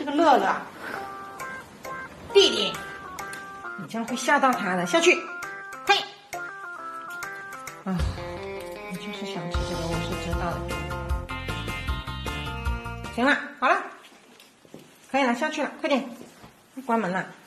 这个乐乐，弟弟，你这样会吓到他的，下去，嘿，啊，你就是想吃这个，我是知道的。行了，好了，可以了，下去了，快点，关门了。